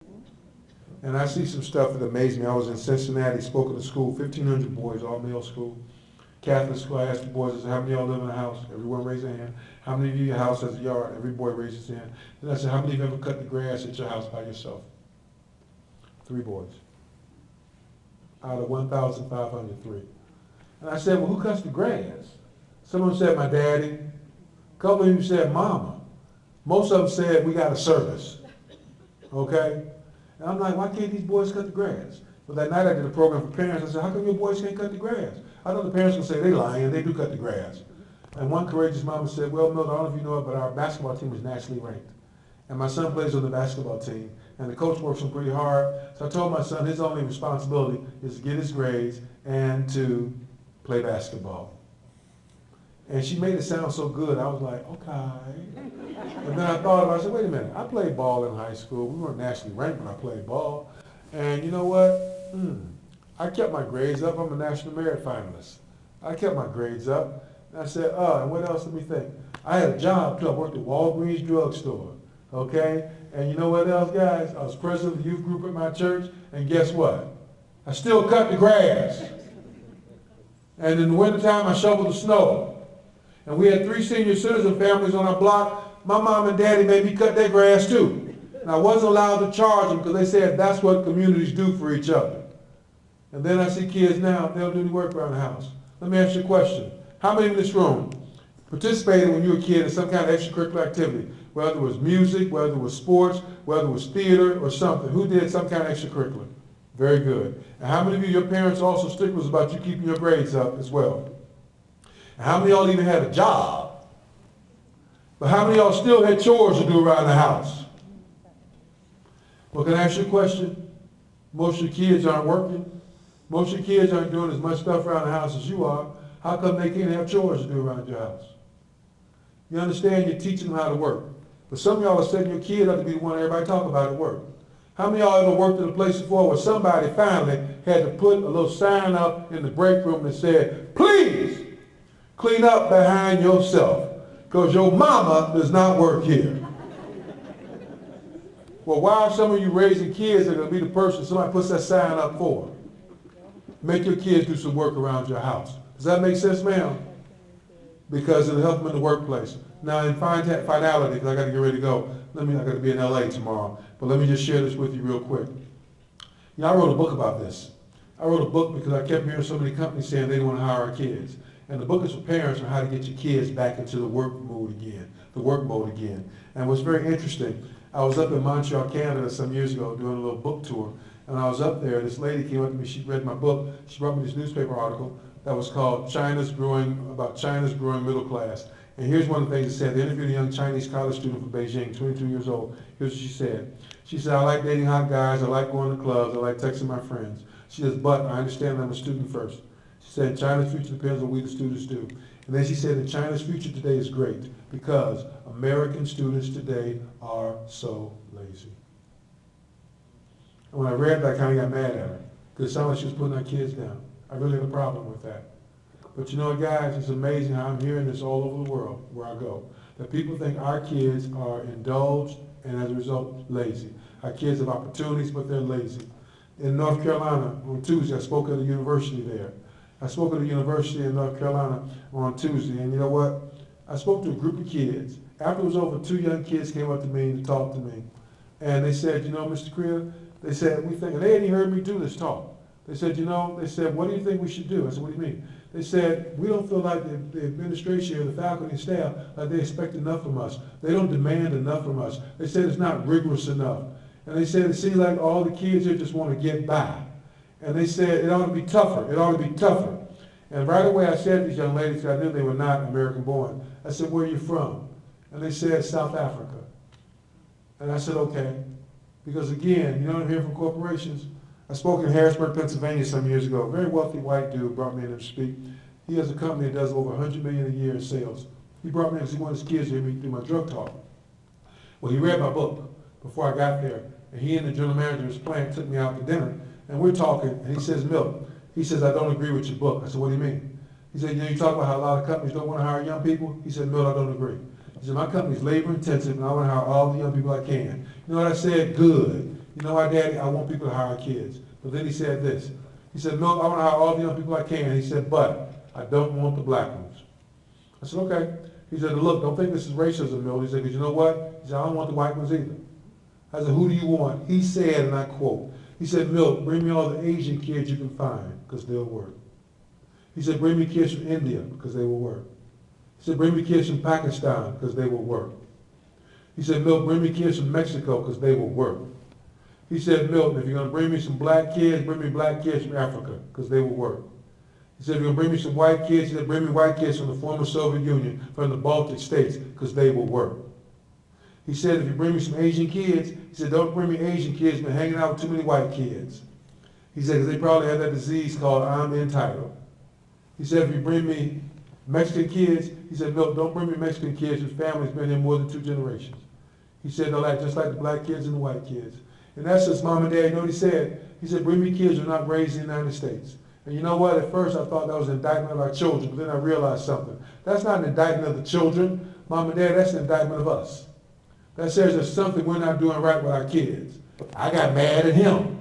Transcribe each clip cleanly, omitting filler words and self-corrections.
And I see some stuff that amazed me. I was in Cincinnati, spoke at a school, 1,500 boys, all male school. Catholic school, I asked the boys, I said, how many of y'all live in a house? Everyone raised their hand. How many of you, your house has a yard? Every boy raised his hand. Then I said, how many of you ever cut the grass at your house by yourself? 3 boys. Out of 1,503. And I said, well, who cuts the grass? Someone said, my daddy. A couple of them said, mama. Most of them said, we got a service. Okay? And I'm like, why can't these boys cut the grass? But that night I did a program for parents. I said, how come your boys can't cut the grass? I know the parents will say, they lying, they do cut the grass. And one courageous mama said, well, Milton, I don't know if you know it, but our basketball team is nationally ranked. And my son plays on the basketball team, and the coach works him pretty hard. So I told my son his only responsibility is to get his grades and to play basketball. And she made it sound so good, I was like, okay. And then I thought about it, I said, wait a minute, I played ball in high school. We weren't nationally ranked when I played ball. And you know what? I kept my grades up. I'm a national merit finalist. I kept my grades up. And I said, and what else? Let me think. I had a job too. I worked at Walgreens drugstore. Okay? And you know what else, guys? I was president of the youth group at my church. And guess what? I still cut the grass. And in the wintertime, I shoveled the snow. And we had 3 senior citizen families on our block. My mom and daddy made me cut their grass too. And I wasn't allowed to charge them because they said that's what communities do for each other. And then I see kids now, they don't do any work around the house. Let me ask you a question. How many in this room participated when you were a kid in some kind of extracurricular activity? Whether it was music, whether it was sports, whether it was theater or something. Who did some kind of extracurricular? Very good. And how many of you, your parents also sticklers about you keeping your grades up as well? And how many of y'all even had a job? But how many of y'all still had chores to do around the house? Well, can I ask you a question? Most of your kids aren't working. Most of your kids aren't doing as much stuff around the house as you are. How come they can't have chores to do around your house? You understand you're teaching them how to work. But some of y'all are setting your kid up to be the one everybody talk about at work. How many of y'all ever worked in a place before where somebody finally had to put a little sign up in the break room that said, please clean up behind yourself because your mama does not work here. Well, why are some of you raising kids that are going to be the person somebody puts that sign up for? Make your kids do some work around your house. Does that make sense, ma'am? Because it'll help them in the workplace. Now, in finality, because I got to get ready to go, I got to be in LA tomorrow, but let me just share this with you real quick. You know, I wrote a book about this. I wrote a book because I kept hearing so many companies saying they didn't want to hire our kids. And the book is for parents on how to get your kids back into the work mode again. And what's very interesting, I was up in Montreal, Canada some years ago doing a little book tour. And I was up there, this lady came up to me, she read my book, she brought me this newspaper article that was called China's Growing Middle Class. And here's one of the things it said. They interviewed a young Chinese college student from Beijing, 22 years old. Here's what she said. She said, I like dating hot guys, I like going to clubs, I like texting my friends. She says, but I understand I'm a student first. She said, China's future depends on what we the students do. And then she said that China's future today is great because American students today are so lazy. And when I read that, I kind of got mad at her because it sounded like she was putting our kids down. I really had a problem with that. But you know what, guys, it's amazing how I'm hearing this all over the world where I go. That people think our kids are indulged and as a result, lazy. Our kids have opportunities, but they're lazy. In North Carolina, on Tuesday, I spoke at a university there. I spoke at a university in North Carolina on Tuesday, and you know what? I spoke to a group of kids. After it was over, 2 young kids came up to me to talk to me. And they said, you know, Mr. Kriya, they said, we think, and they hadn't heard me do this talk. They said, you know, they said, what do you think we should do? I said, what do you mean? They said, we don't feel like the administration or the faculty and staff, like they expect enough from us. They don't demand enough from us. They said it's not rigorous enough. And they said, it seems like all the kids here just want to get by. And they said, it ought to be tougher. It ought to be tougher. And right away I said to these young ladies, I knew they were not American born. I said, where are you from? And they said, South Africa. And I said, okay. Because again, you know what I'm hearing from corporations? I spoke in Harrisburg, Pennsylvania some years ago. A very wealthy white dude brought me in to speak. He has a company that does over $100 million a year in sales. He brought me in because he wanted his kids to hear me do my drug talk. Well, he read my book before I got there. And he and the general manager of his plant took me out to dinner. And we're talking, and he says, Milt, he says, I don't agree with your book. I said, what do you mean? He said, you know, you talk about how a lot of companies don't want to hire young people. He said, Milt, I don't agree. He said, my company's labor intensive, and I want to hire all the young people I can. You know what I said? Good. you know what, Daddy, I want people to hire kids. But then he said this. He said, Milt, I want to hire all the young people I can. He said, but I don't want the black ones. I said, okay. He said, look, don't think this is racism, Milt. He said, because you know what? He said, I don't want the white ones either. I said, who do you want? He said, and I quote, he said, Milt, bring me all the Asian kids you can find, because they'll work. He said, bring me kids from India, because they will work. He said, bring me kids from Pakistan, because they will work. He said, Milt, bring me kids from Mexico, because they will work. He said, Milton, if you're going to bring me some black kids, bring me black kids from Africa, because they will work. He said, if you're going to bring me some white kids, he said, bring me white kids from the former Soviet Union, from the Baltic states, because they will work. He said, if you bring me some Asian kids, he said, don't bring me Asian kids, been hanging out with too many white kids. He said, because they probably have that disease called I'm entitled. He said, if you bring me Mexican kids, he said, no, don't bring me Mexican kids whose family's been here more than 2 generations. He said, they'll act just like the black kids and the white kids. In essence, Mom and Dad, you know what he said? He said, bring me kids who are not raised in the United States. And you know what? At first I thought that was an indictment of our children, but then I realized something. That's not an indictment of the children, Mom and Dad, that's an indictment of us. That says there's something we're not doing right with our kids. I got mad at him.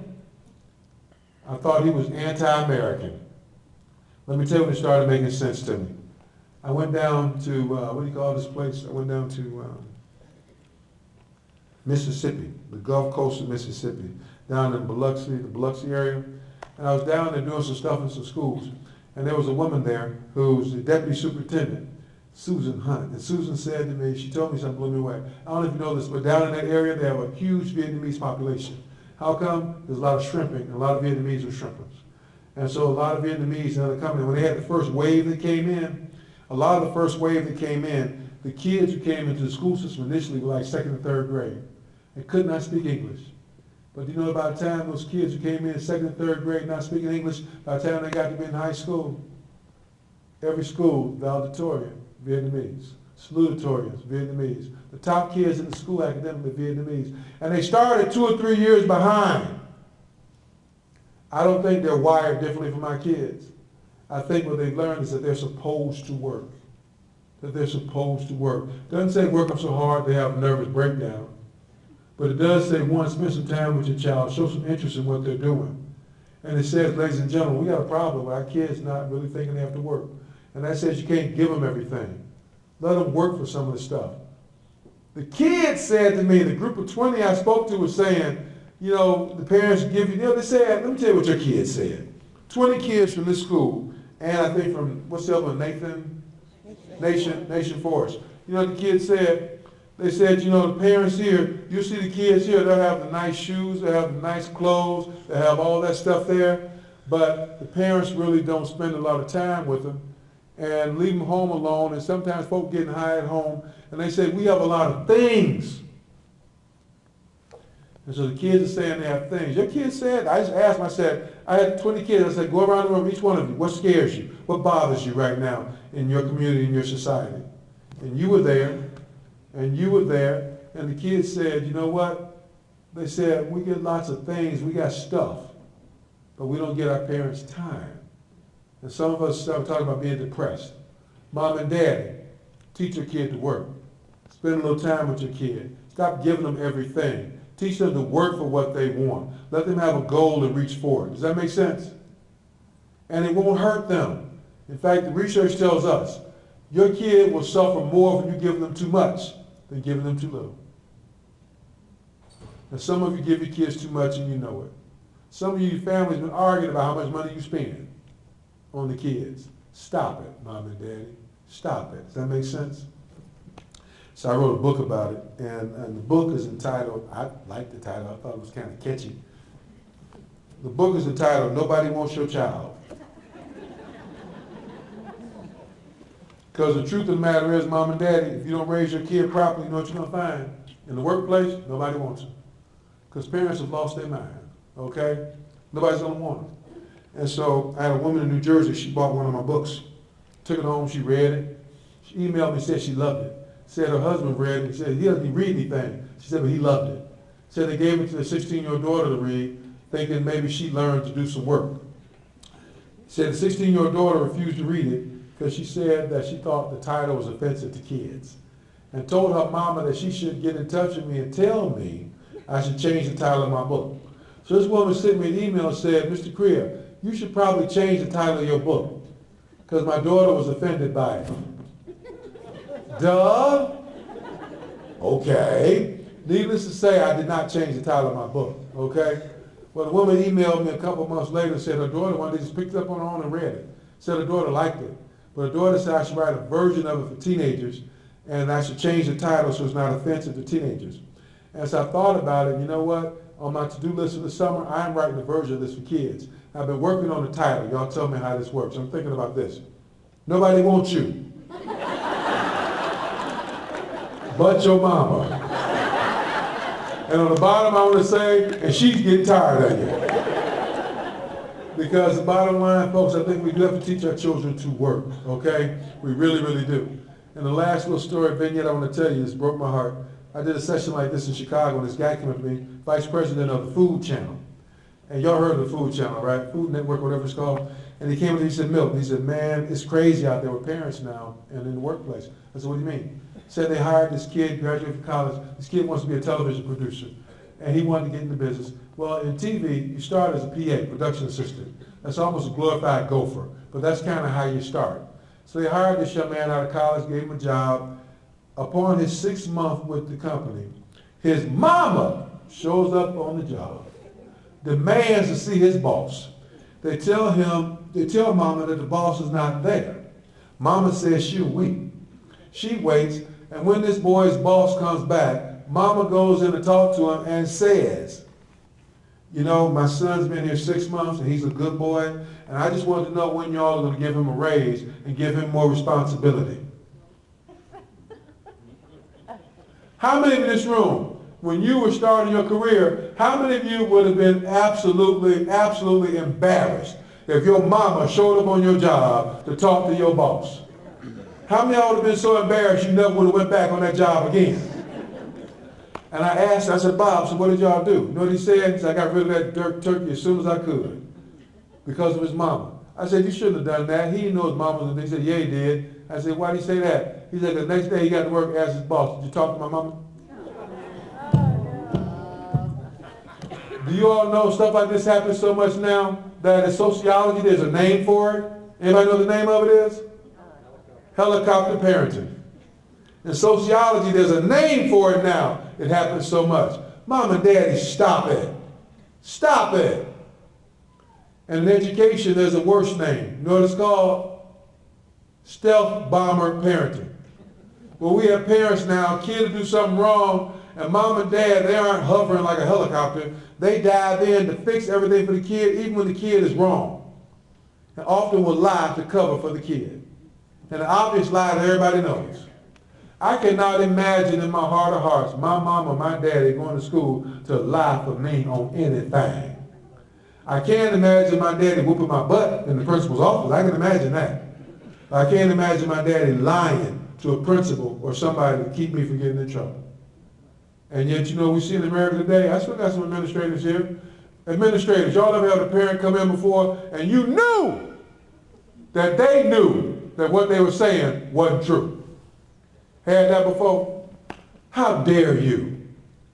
I thought he was anti-American. Let me tell you when it started making sense to me. I went down to, what do you call this place? I went down to Mississippi, the Gulf Coast of Mississippi, down in Biloxi, the Biloxi area. And I was down there doing some stuff in some schools. And there was a woman there who's the deputy superintendent, Susan Hunt. And Susan said to me, she told me something blew me away. I don't know if you know this, but down in that area, they have a huge Vietnamese population. How come? There's a lot of shrimping, and a lot of Vietnamese are shrimpers. And so a lot of Vietnamese, now they're coming, when they had the first wave that came in, a lot of the first wave that came in, the kids who came into the school system initially were like 2nd and 3rd grade and could not speak English. But you know, by the time those kids who came in 2nd and 3rd grade not speaking English, by the time they got to be in high school, every school, valedictorian, Vietnamese. Salutatorians, Vietnamese. The top kids in the school academically, Vietnamese. And they started 2 or 3 years behind. I don't think they're wired differently from our kids. I think what they've learned is that they're supposed to work. That they're supposed to work. It doesn't say work them so hard they have a nervous breakdown. But it does say, one, spend some time with your child, show some interest in what they're doing. And it says, ladies and gentlemen, we got a problem with our kids not really thinking they have to work. And that says you can't give them everything. Let them work for some of the stuff. The kids said to me, the group of 20 I spoke to was saying, you know, the parents give you, they said, let me tell you what your kids said. 20 kids from this school, and I think from, what's the other one, Nation Forest. You know what the kids said? They said, you know, the parents here, you see the kids here, they'll have the nice shoes, they'll have the nice clothes, they'll have all that stuff there, but the parents really don't spend a lot of time with them and leave them home alone, and sometimes folk getting high at home, and they say, we have a lot of things. And so the kids are saying they have things. Your kids said, I just asked them, I said, I had 20 kids, I said, go around the room, each one of you, what scares you? What bothers you right now in your community, in your society? And you were there, and you were there, and the kids said, you know what? They said, we get lots of things, we got stuff, but we don't get our parents' time. And some of us start talking about being depressed. Mom and Daddy, teach your kid to work. Spend a little time with your kid. Stop giving them everything. Teach them to work for what they want. Let them have a goal and reach for it. Does that make sense? And it won't hurt them. In fact, the research tells us your kid will suffer more when you give them too much than giving them too little. And some of you give your kids too much and you know it. Some of you, your family's been arguing about how much money you spend on the kids. Stop it, Mom and Daddy. Stop it. Does that make sense? So I wrote a book about it, and the book is entitled, I liked the title, I thought it was kind of catchy. The book is entitled, Nobody Wants Your Child. Because the truth of the matter is, Mom and Daddy, if you don't raise your kid properly, you know what you're going to find? In the workplace, nobody wants them. Because parents have lost their mind, okay? Nobody's going to want them. And so I had a woman in New Jersey, she bought one of my books, took it home, she read it. She emailed me and said she loved it. Said her husband read it, he said he doesn't read anything. She said, but he loved it. Said they gave it to the 16-year-old daughter to read, thinking maybe she learned to do some work. Said the 16-year-old daughter refused to read it because she said that she thought the title was offensive to kids. And told her mama that she should get in touch with me and tell me I should change the title of my book. So this woman sent me an email and said, Mr. Kriya, you should probably change the title of your book because my daughter was offended by it. Duh. Okay. Needless to say, I did not change the title of my book, okay? Well, the woman emailed me a couple months later and said her daughter one day just picked it up on her own and read it. Said her daughter liked it. But her daughter said I should write a version of it for teenagers and I should change the title so it's not offensive to teenagers. As I thought about it, you know what? On my to-do list for the summer, I'm writing a version of this for kids. I've been working on the title. Y'all tell me how this works. I'm thinking about this. Nobody wants you but your mama. And on the bottom, I want to say, and she's getting tired of you. Because the bottom line, folks, I think we do have to teach our children to work, okay? We really, really do. And the last little story vignette I want to tell you, this broke my heart. I did a session like this in Chicago, and this guy came up to me, vice president of the Food Channel. And y'all heard of the Food Channel, right? Food Network, whatever it's called. And he came to me, he said, Milton, he said, man, it's crazy out there with parents now and in the workplace. I said, what do you mean? He said they hired this kid, graduated from college. This kid wants to be a television producer. And he wanted to get into business. Well, in TV, you start as a PA, production assistant. That's almost a glorified gopher. But that's kind of how you start. So they hired this young man out of college, gave him a job. Upon his 6th month with the company, his mama shows up on the job, demands to see his boss. They tell mama that the boss is not there. Mama says she'll wait. She waits, and when this boy's boss comes back, mama goes in to talk to him and says, you know, my son's been here 6 months and he's a good boy, and I just wanted to know when y'all are going to give him a raise and give him more responsibility. How many in this room, when you were starting your career, how many of you would have been absolutely, absolutely embarrassed if your mama showed up on your job to talk to your boss? How many of y'all would have been so embarrassed you never would have went back on that job again? And I asked, I said, Bob, so what did y'all do? You know what he said? He said, I got rid of that dirt turkey as soon as I could because of his mama. I said, you shouldn't have done that. He didn't know his mama was. He said, yeah, he did. I said, why did he say that? He said, the next day he got to work, asked his boss, did you talk to my mama? Do you all know stuff like this happens so much now that in sociology there's a name for it? Anybody know the name of it is? Helicopter parenting. In sociology there's a name for it now. It happens so much. Mom and daddy, stop it. Stop it. And in education there's a worse name. You know what it's called? Stealth bomber parenting. Well, we have parents now, kids do something wrong, and mom and dad, they aren't hovering like a helicopter. They dive in to fix everything for the kid, even when the kid is wrong. And often will lie to cover for the kid. And an obvious lie that everybody knows. I cannot imagine in my heart of hearts, my mom or my daddy going to school to lie for me on anything. I can't imagine my daddy whooping my butt in the principal's office. I can imagine that. I can't imagine my daddy lying to a principal or somebody to keep me from getting in trouble. And yet, you know, we see in America today, I still got some administrators here. Administrators, y'all ever had a parent come in before and you knew that they knew that what they were saying wasn't true? Had that before? How dare you?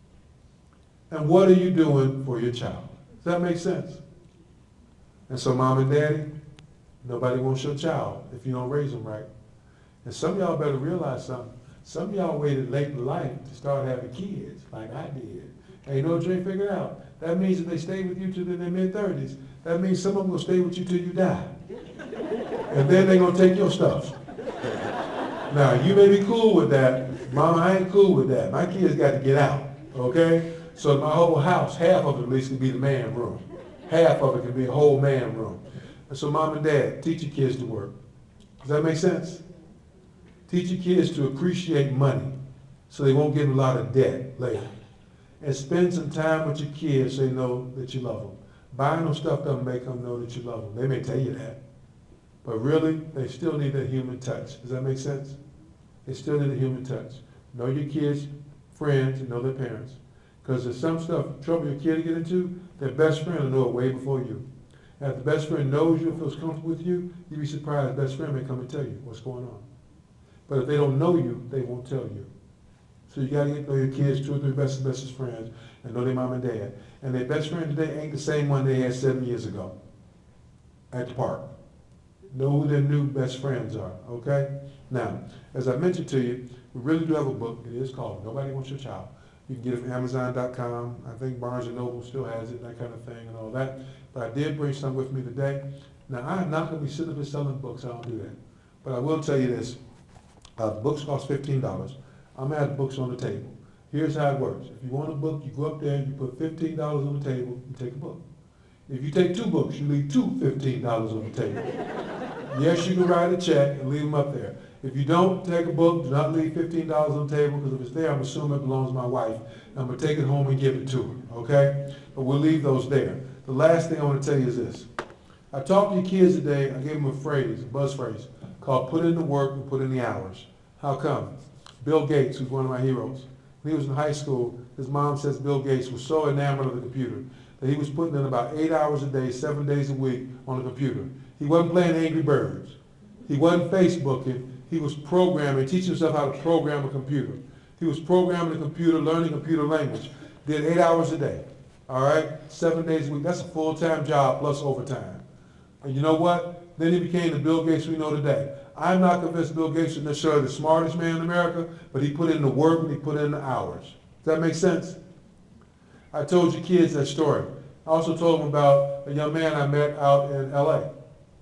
And what are you doing for your child? Does that make sense? And so mom and daddy, nobody wants your child if you don't raise them right. And some of y'all better realize something. Some of y'all waited late in life to start having kids, like I did. And you know what you ain't figured out? That means if they stay with you till their mid-30s, that means some of them will stay with you till you die. And then they're going to take your stuff. Now, you may be cool with that. Mama, I ain't cool with that. My kids got to get out, okay? So my whole house, half of it at least can be the man room. Half of it can be a whole man room. And so mom and dad, teach your kids to work. Does that make sense? Teach your kids to appreciate money so they won't get in a lot of debt later. And spend some time with your kids so they know that you love them. Buying them stuff doesn't make them know that you love them. They may tell you that. But really, they still need that human touch. Does that make sense? They still need a human touch. Know your kids' friends and know their parents. Because there's some stuff, trouble your kid to get into, their best friend will know it way before you. And if the best friend knows you and feels comfortable with you, you'd be surprised the best friend may come and tell you what's going on. But if they don't know you, they won't tell you. So you gotta get to know your kids, 2 or 3 bestest friends, and know their mom and dad. And their best friend today ain't the same one they had 7 years ago at the park. Know who their new best friends are, okay? Now, as I mentioned to you, we really do have a book. It is called Nobody Wants Your Child. You can get it from Amazon.com. I think Barnes & Noble still has it, that kind of thing and all that. But I did bring some with me today. Now, I'm not going to be sitting up here selling books. I don't do that. But I will tell you this. The books cost $15. I'm going to have the books on the table. Here's how it works. If you want a book, you go up there, you put $15 on the table, you take a book. If you take 2 books, you leave two $15 on the table. Yes, you can write a check and leave them up there. If you don't take a book, do not leave $15 on the table, because if it's there, I'm assuming it belongs to my wife. I'm going to take it home and give it to her, okay? But we'll leave those there. The last thing I want to tell you is this. I talked to your kids today, I gave them a phrase, a buzz phrase, called put in the work and put in the hours. How come? Bill Gates, who's one of my heroes, when he was in high school, his mom says Bill Gates was so enamored of the computer that he was putting in about 8 hours a day, 7 days a week on the computer. He wasn't playing Angry Birds. He wasn't Facebooking. He was programming, teaching himself how to program a computer. He was programming a computer, learning computer language. Did 8 hours a day, all right? 7 days a week. That's a full-time job plus overtime. And you know what? Then he became the Bill Gates we know today. I'm not convinced Bill Gates is necessarily the smartest man in America, but he put in the work and he put in the hours. Does that make sense? I told you kids that story. I also told them about a young man I met out in L.A.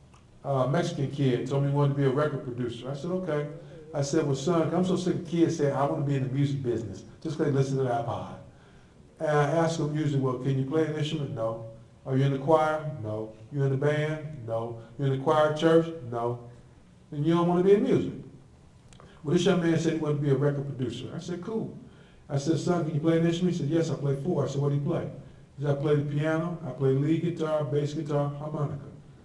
A Mexican kid told me he wanted to be a record producer. I said, okay. I said, well, son, I'm so sick of kids saying, I want to be in the music business, just because they listen to the iPod. And I asked them usually, well, can you play an instrument? No. Are you in the choir? No. You in the band? No. You in the choir at church? No. And you don't want to be in music. Well, this young man said he wanted to be a record producer. I said, cool. I said, son, can you play an instrument? He said, yes, I play 4. I said, what do you play? He said, I play the piano, I play lead guitar, bass guitar, harmonica.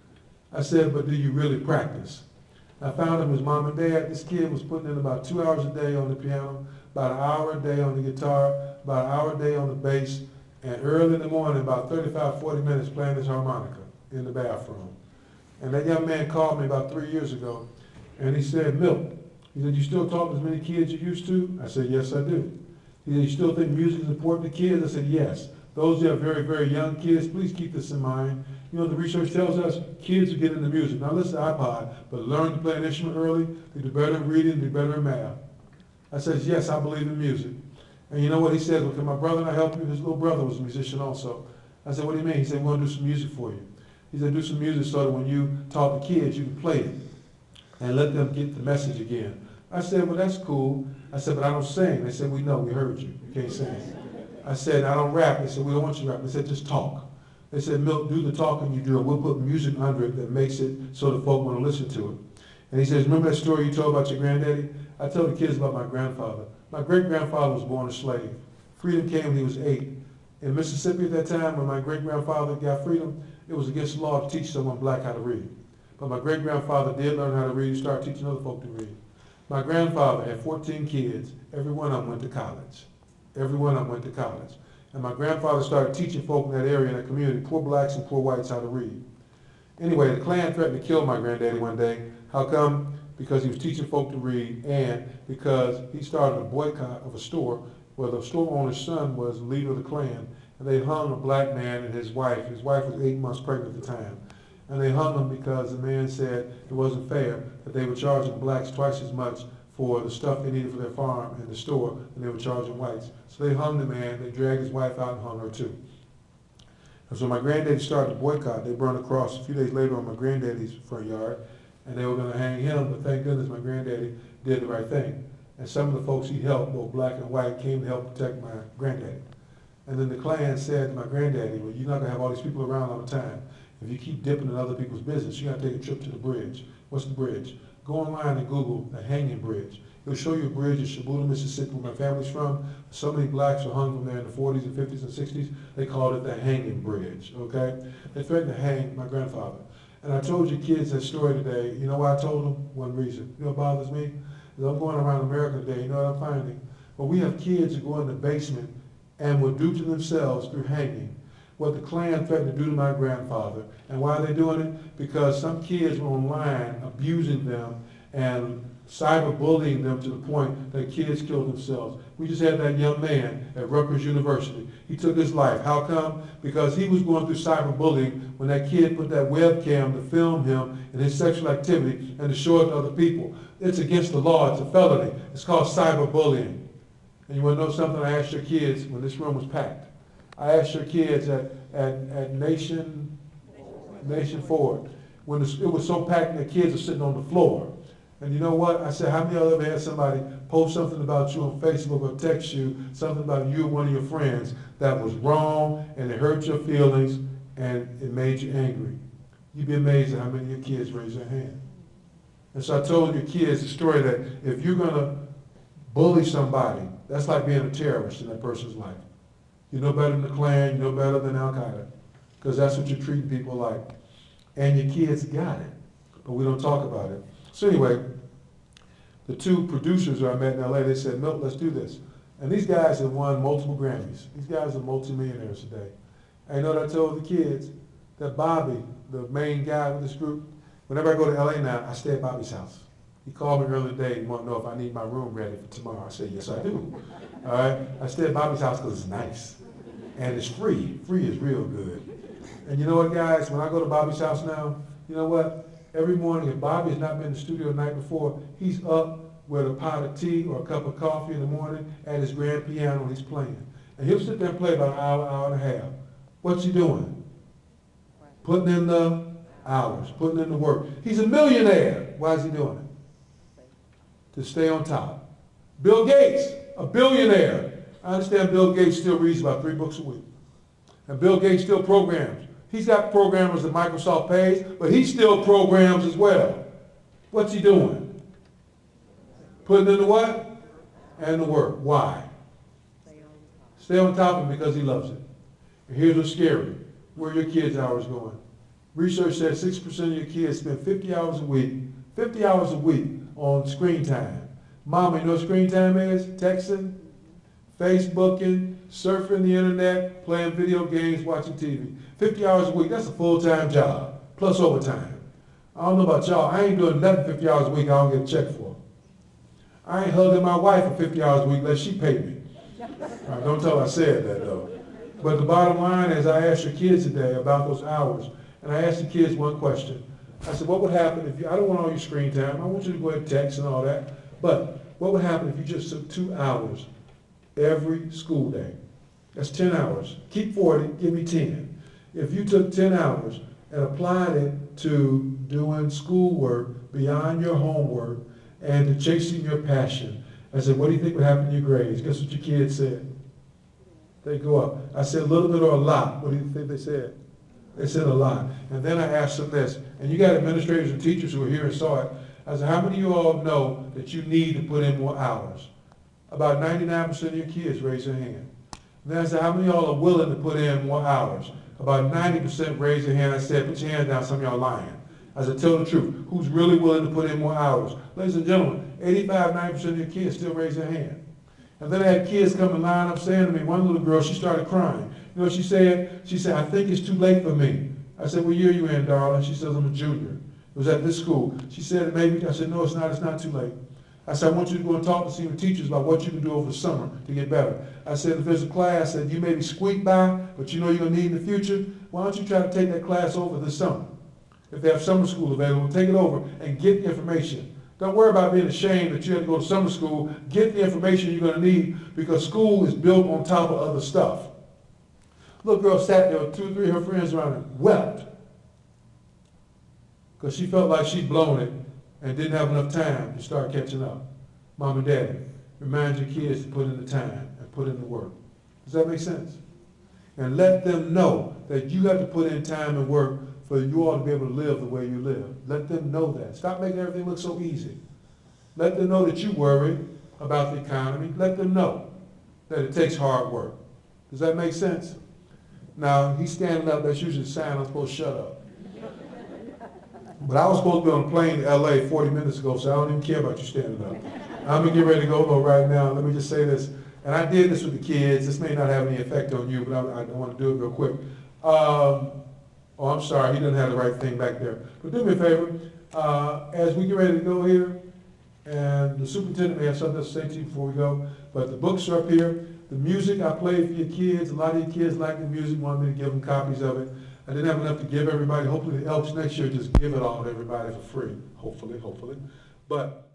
I said, but do you really practice? I found him, his mom and dad. This kid was putting in about 2 hours a day on the piano, about an hour a day on the guitar, about an hour a day on the bass, and early in the morning, about 35, 40 minutes playing his harmonica in the bathroom. And that young man called me about 3 years ago, and he said, Milt, he said, you still talk to as many kids you used to? I said, yes, I do. He said, you still think music is important to kids? I said, yes. Those that are very, very young kids, please keep this in mind. You know, the research tells us kids who get into music, not listen to iPod, but learn to play an instrument early, they do better in reading, do better in math. I said, yes, I believe in music. And you know what he said? Well, can my brother and I help you? His little brother was a musician also. I said, what do you mean? He said, we want to do some music for you. He said, do some music so that when you talk to kids, you can play it and let them get the message again. I said, well, that's cool. I said, but I don't sing. They said, we know, we heard you. You can't sing. I said, I don't rap. They said, we don't want you to rap. They said, just talk. They said, Milt, do the talking you do, and we'll put music under it that makes it so the folk want to listen to it. And he says, remember that story you told about your granddaddy? I tell the kids about my grandfather. My great-grandfather was born a slave. Freedom came when he was 8. In Mississippi at that time, when my great-grandfather got freedom, it was against the law to teach someone black how to read. But my great-grandfather did learn how to read and started teaching other folk to read. My grandfather had 14 kids. Every one of them went to college. Every one of them went to college. And my grandfather started teaching folk in that area, in that community, poor blacks and poor whites, how to read. Anyway, the Klan threatened to kill my granddaddy one day. How come? Because he was teaching folk to read, and because he started a boycott of a store where the store owner's son was the leader of the Klan, and they hung a black man and his wife. His wife was 8 months pregnant at the time. And they hung him because the man said it wasn't fair that they were charging blacks twice as much for the stuff they needed for their farm and the store than they were charging whites. So they hung the man, they dragged his wife out and hung her too. And so my granddaddy started a boycott. They burned a cross a few days later on my granddaddy's front yard, and they were going to hang him, but thank goodness my granddaddy did the right thing. And some of the folks he helped, both black and white, came to help protect my granddaddy. And then the Klan said to my granddaddy, well, you're not going to have all these people around all the time. If you keep dipping in other people's business, you got to take a trip to the bridge. What's the bridge? Go online and Google the Hanging Bridge. It'll show you a bridge in Shibuya, Mississippi, where my family's from. So many blacks were hung from there in the 40s and 50s and 60s. They called it the Hanging Bridge, okay? They threatened to hang my grandfather. And I told you kids that story today. You know why I told them? One reason. You know what bothers me? Is I'm going around America today, you know what I'm finding? Well, we have kids who go in the basement and will do to themselves through hanging what the Klan threatened to do to my grandfather. And why are they doing it? Because some kids were online abusing them and cyberbullying them to the point that kids kill themselves. We just had that young man at Rutgers University. He took his life. How come? Because he was going through cyberbullying when that kid put that webcam to film him in his sexual activity and to show it to other people. It's against the law. It's a felony. It's called cyberbullying. And you want to know something? I asked your kids when this room was packed. I asked your kids at Nation Ford, when it was so packed the kids were sitting on the floor. And you know what? I said, how many of you ever had somebody post something about you on Facebook or text you, something about you or one of your friends that was wrong and it hurt your feelings and it made you angry? You'd be amazed at how many of your kids raise their hand. And so I told your kids the story that if you're going to bully somebody, that's like being a terrorist in that person's life. You know better than the Klan, you know better than Al-Qaeda, because that's what you're treating people like. And your kids got it, but we don't talk about it. So anyway, the two producers who I met in LA, they said, Milt, let's do this. And these guys have won multiple Grammys. These guys are multimillionaires today. And you know what I told the kids? That Bobby, the main guy with this group, whenever I go to LA now, I stay at Bobby's house. He called me earlier today and wanted to know if I need my room ready for tomorrow. I said, yes, I do. All right? I stay at Bobby's house because it's nice. And it's free. Free is real good. And you know what, guys? When I go to Bobby's house now, you know what? Every morning, if Bobby has not been in the studio the night before, he's up with a pot of tea or a cup of coffee in the morning at his grand piano and he's playing. And he'll sit there and play about an hour, hour and a half. What's he doing? Putting in the hours, putting in the work. He's a millionaire. Why is he doing it? To stay on top. Bill Gates, a billionaire. I understand Bill Gates still reads about 3 books a week. And Bill Gates still programs. He's got programmers that Microsoft pays, but he still programs as well. What's he doing? Putting in the what? And the work. Why? Stay on top of it because he loves it. And here's what's scary. Where are your kids' hours going? Research says 6% of your kids spend 50 hours a week on screen time. Mama, you know what screen time is? Texting, Facebooking, surfing the internet, playing video games, watching TV. 50 hours a week, that's a full-time job, plus overtime. I don't know about y'all, I ain't doing nothing 50 hours a week I don't get a check for. I ain't hugging my wife for 50 hours a week unless she paid me. Right, don't tell her I said that though. But the bottom line is I asked your kids today about those hours, and I asked the kids one question. I said, what would happen if you, I don't want all your screen time, I want you to go ahead and text and all that, but what would happen if you just took 2 hours every school day? That's 10 hours. Keep 40, give me 10. If you took 10 hours and applied it to doing schoolwork beyond your homework and to chasing your passion, I said, what do you think would happen to your grades? Guess what your kids said? They go up. I said, a little bit or a lot. What do you think they said? They said a lot. And then I asked them this, and you got administrators and teachers who were here and saw it. I said, how many of you all know that you need to put in more hours? About 99% of your kids raise their hand. And then I said, how many of y'all are willing to put in more hours? About 90% raised their hand. I said, put your hand down, some of y'all lying. I said, tell the truth. Who's really willing to put in more hours? Ladies and gentlemen, 85, 90% of your kids still raise their hand. And then I had kids come and line up saying to me, one little girl, she started crying. You know what she said? She said, I think it's too late for me. I said, what year are you in, darling? She says, I'm a junior. It was at this school. She said, maybe. I said, no, it's not too late. I said, I want you to go and talk to senior teachers about what you can do over the summer to get better. I said, if there's a class that you maybe squeak by, but you know you're going to need in the future, why don't you try to take that class over this summer? If they have summer school available, take it over and get the information. Don't worry about being ashamed that you have to go to summer school. Get the information you're going to need because school is built on top of other stuff. Little girl sat there with 2 or 3 of her friends around her, wept because she felt like she'd blown it and didn't have enough time to start catching up. Mom and Daddy, remind your kids to put in the time and put in the work. Does that make sense? And let them know that you have to put in time and work for you all to be able to live the way you live. Let them know that. Stop making everything look so easy. Let them know that you worry about the economy. Let them know that it takes hard work. Does that make sense? Now, he's standing up. That's usually a sign I'm supposed to shut up. But I was supposed to be on a plane to L.A. 40 minutes ago, so I don't even care about you standing up. I'm going to get ready to go though right now. Let me just say this. And I did this with the kids. This may not have any effect on you, but I want to do it real quick. Oh, I'm sorry. He doesn't have the right thing back there. But do me a favor. As we get ready to go here, and the superintendent may have something to say to you before we go, but the books are up here. The music I played for your kids, a lot of your kids like the music, wanted me to give them copies of it. I didn't have enough to give everybody. Hopefully the Elks next year just give it all to everybody for free. Hopefully. But